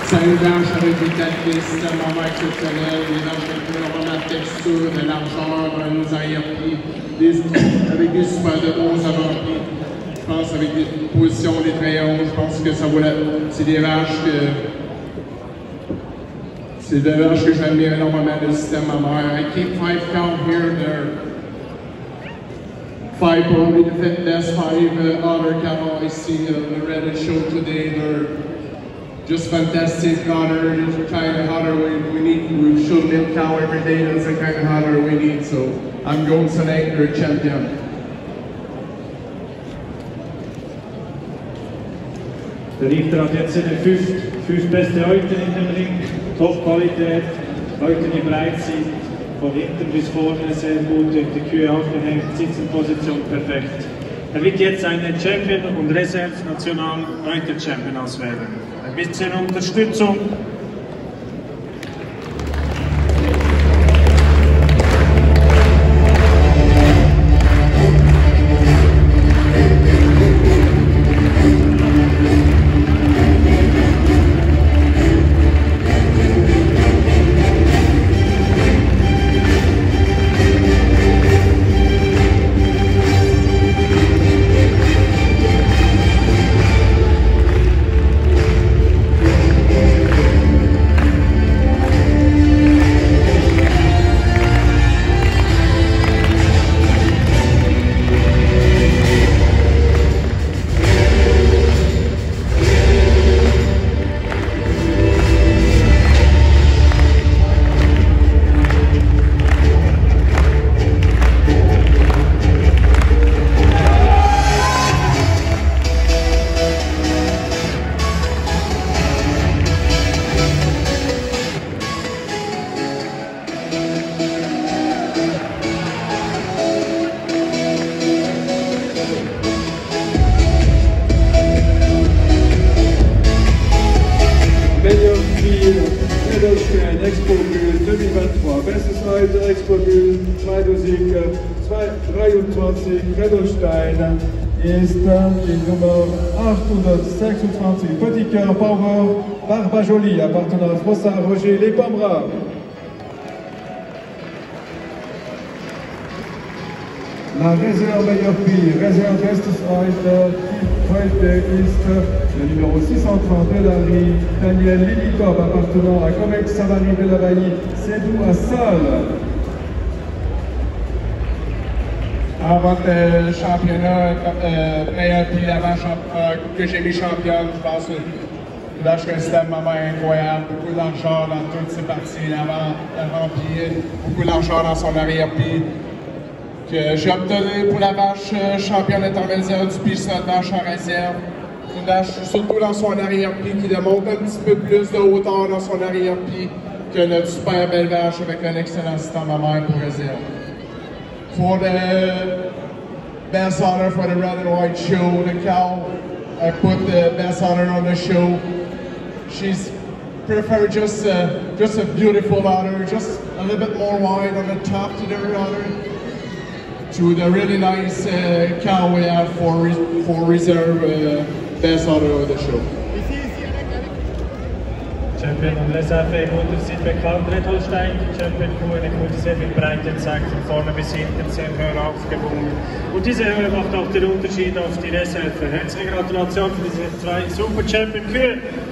C'est une vache avec des qualités extrêmement exceptionnelles, des vaches avec énormément de texture, de largeur, nos arrière-pieds, avec des super de bons avant-pieds. Je pense avec des positions, des très hauts, je pense que ça vaut la... C'est des vaches que j'admire énormément le système à mère. I keep 5 count here, there are 5 probably the best 5 other cattle I see on the Reddit show today. They're just fantastic otter, the kind of otter we need. We show milk cow every day, that's the kind of otter we need. So I'm going tonight, they're champion. Der Richter hat jetzt seine 5 beste Häuten in dem Ring, Top-Qualität, Häuten, die breit sind, von hinten bis vorne sehr gut durch die Kühe aufgehängt, Sitzenposition perfekt. Er wird jetzt einen Champion und Reserve-National-Reuter-Champion auswählen. Ein bisschen Unterstützung. Holstein Expo Bulle 2023, bestes Schöneuter Expo Bulle 2023, Holstein ist die Nummer 826, Petit Cœur Power Barbajoli, appartenant à François Roger Les Pommeras. La réserve meilleur prix, réserve bestes Reiter, heute ist le numéro 630 de la rue, Daniel Lilitop, appartenant à Comex Savary de la Bailly, Cédou à Salle. Avant le championnat, meilleur prix la vache que j'ai mis championne, je pense que là je restais vraiment incroyable, beaucoup d'argent dans toutes ses parties, l'avant-pied, beaucoup d'argent dans son arrière-pied. Que j'ai obtenu pour la vache championne intermédiaire du pied sur la vache en réserve. Une vache surtout dans son arrière-pied qui démontre un petit peu plus de hauteur dans son arrière-pied que notre super belle vache avec un excellent système à mère pour réserve. For the best honor for the red and white show, the cow, I put the best honor on the show. She's prefer just a beautiful honor, just a little bit more wide on the top to the honor. To the really nice cow we have for reserve best honor of the show. Champion und Reserve Mutter sind bekannt, Red Holstein, Champion Kuh, eine Kuh, die sehr viel Breite zeigt, von vorne bis hinten sehr höher aufgewogen. Und diese Höhe macht auch den Unterschied auf die Reserve. Herzliche Gratulation für diese 2 Super Champion Kühe.